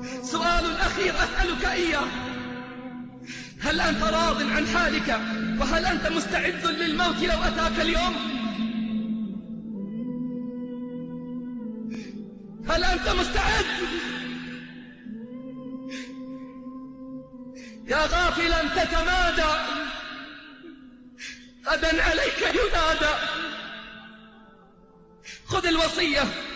سؤال أخير أسألك إياه: هل أنت راض عن حالك؟ وهل أنت مستعد للموت لو أتاك اليوم؟ هل أنت مستعد؟ يا غافلا تتمادى، غدا عليك ينادى. خذ الوصية